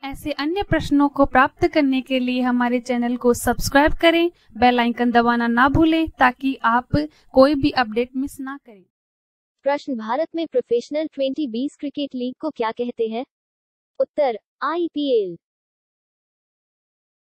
ऐसे अन्य प्रश्नों को प्राप्त करने के लिए हमारे चैनल को सब्सक्राइब करें, बेल आइकन दबाना ना भूलें ताकि आप कोई भी अपडेट मिस ना करें। प्रश्न, भारत में प्रोफेशनल 2020 क्रिकेट लीग को क्या कहते हैं? उत्तर, IPL।